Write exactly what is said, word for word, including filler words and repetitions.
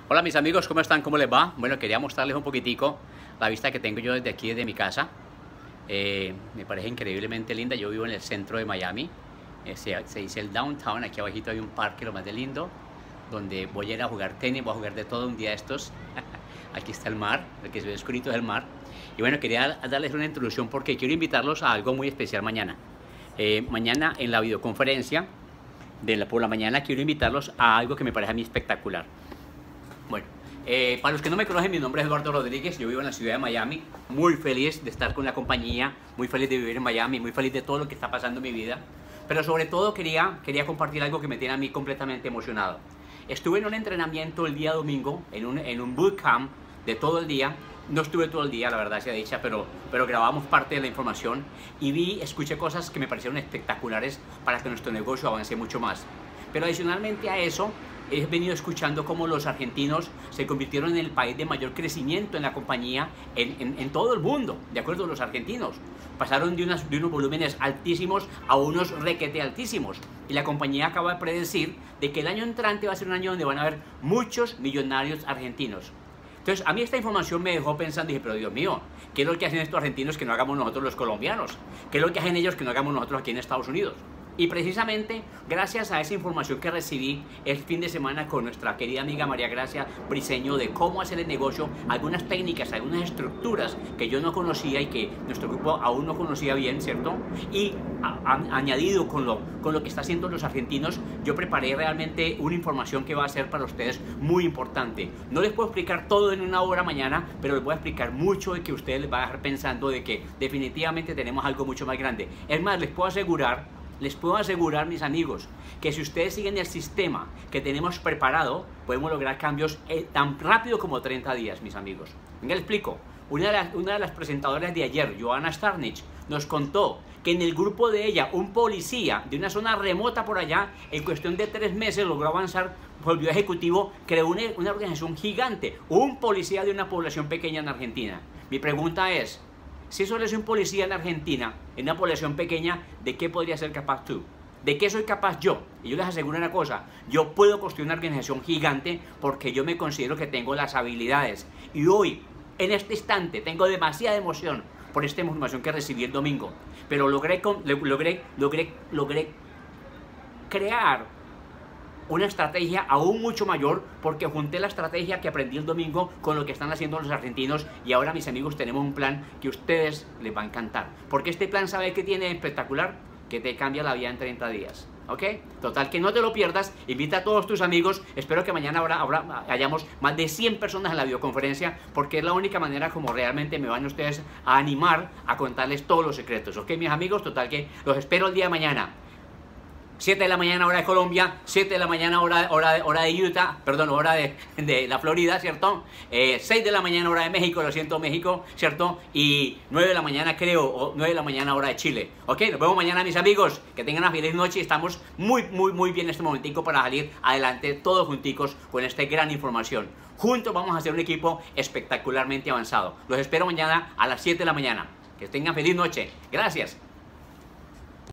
Hola mis amigos, ¿cómo están? ¿Cómo les va? Bueno, quería mostrarles un poquitico la vista que tengo yo desde aquí, desde mi casa. Eh, me parece increíblemente linda. Yo vivo en el centro de Miami. Eh, se, se dice el downtown. Aquí abajito hay un parque, lo más de lindo, donde voy a ir a jugar tenis, voy a jugar de todo un día de estos. Aquí está el mar, el que se ve oscurito es el mar. Y bueno, quería darles una introducción porque quiero invitarlos a algo muy especial mañana. Eh, mañana en la videoconferencia de la, por la mañana quiero invitarlos a algo que me parece a mí espectacular. Bueno, eh, para los que no me conocen, mi nombre es Eduardo Rodríguez, yo vivo en la ciudad de Miami, muy feliz de estar con la compañía, muy feliz de vivir en Miami, muy feliz de todo lo que está pasando en mi vida, pero sobre todo quería, quería compartir algo que me tiene a mí completamente emocionado. Estuve en un entrenamiento el día domingo, en un, en un bootcamp de todo el día. No estuve todo el día, la verdad sea dicha, pero, pero grabamos parte de la información y vi, escuché cosas que me parecieron espectaculares para que nuestro negocio avance mucho más. Pero adicionalmente a eso, he venido escuchando cómo los argentinos se convirtieron en el país de mayor crecimiento en la compañía en, en, en todo el mundo, de acuerdo a los argentinos. Pasaron de, unas, de unos volúmenes altísimos a unos requete altísimos. Y la compañía acaba de predecir de que el año entrante va a ser un año donde van a haber muchos millonarios argentinos. Entonces, a mí esta información me dejó pensando y dije, pero Dios mío, ¿qué es lo que hacen estos argentinos que no hagamos nosotros los colombianos? ¿Qué es lo que hacen ellos que no hagamos nosotros aquí en Estados Unidos? Y precisamente, gracias a esa información que recibí el fin de semana con nuestra querida amiga María Gracia Briceño de cómo hacer el negocio, algunas técnicas, algunas estructuras que yo no conocía y que nuestro grupo aún no conocía bien, ¿cierto? Y a, a, añadido con lo, con lo que están haciendo los argentinos, yo preparé realmente una información que va a ser para ustedes muy importante. No les puedo explicar todo en una hora mañana, pero les voy a explicar mucho de que ustedes les van a dejar pensando de que definitivamente tenemos algo mucho más grande. Es más, les puedo asegurar Les puedo asegurar, mis amigos, que si ustedes siguen el sistema que tenemos preparado, podemos lograr cambios tan rápido como treinta días, mis amigos. Venga, les explico. Una de, las, una de las presentadoras de ayer, Joanna Starnich, nos contó que en el grupo de ella, un policía de una zona remota por allá, en cuestión de tres meses logró avanzar, volvió ejecutivo, creó una, una organización gigante, un policía de una población pequeña en Argentina. Mi pregunta es, si eso le soy un policía en Argentina, en una población pequeña, ¿de qué podría ser capaz tú? ¿De qué soy capaz yo? Y yo les aseguro una cosa, yo puedo construir una organización gigante porque yo me considero que tengo las habilidades. Y hoy, en este instante, tengo demasiada emoción por esta información que recibí el domingo. Pero logré, logré, logré, logré crear una estrategia aún mucho mayor porque junté la estrategia que aprendí el domingo con lo que están haciendo los argentinos y ahora, mis amigos, tenemos un plan que a ustedes les va a encantar porque este plan, ¿sabe qué tiene espectacular? Que te cambia la vida en treinta días, ¿ok? Total, que no te lo pierdas, invita a todos tus amigos, espero que mañana habrá, habrá, hayamos más de cien personas en la videoconferencia porque es la única manera como realmente me van ustedes a animar a contarles todos los secretos, ¿ok, mis amigos? Total, que los espero el día de mañana. siete de la mañana hora de Colombia, siete de la mañana hora, hora, hora de Utah, perdón, hora de, de la Florida, ¿cierto? Eh, seis de la mañana hora de México, lo siento México, ¿cierto? Y nueve de la mañana creo, o nueve de la mañana hora de Chile. Ok, nos vemos mañana, mis amigos, que tengan una feliz noche y estamos muy, muy, muy bien en este momentico para salir adelante todos junticos con esta gran información. Juntos vamos a hacer un equipo espectacularmente avanzado. Los espero mañana a las siete de la mañana. Que tengan feliz noche. Gracias.